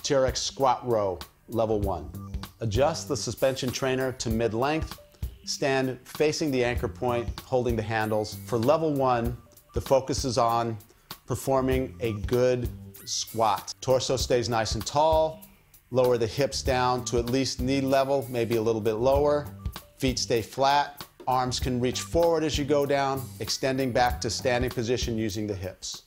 TRX Squat Row Level 1. Adjust the suspension trainer to mid-length. Stand facing the anchor point, holding the handles. For Level 1, the focus is on performing a good squat. Torso stays nice and tall. Lower the hips down to at least knee level, maybe a little bit lower. Feet stay flat. Arms can reach forward as you go down, extending back to standing position using the hips.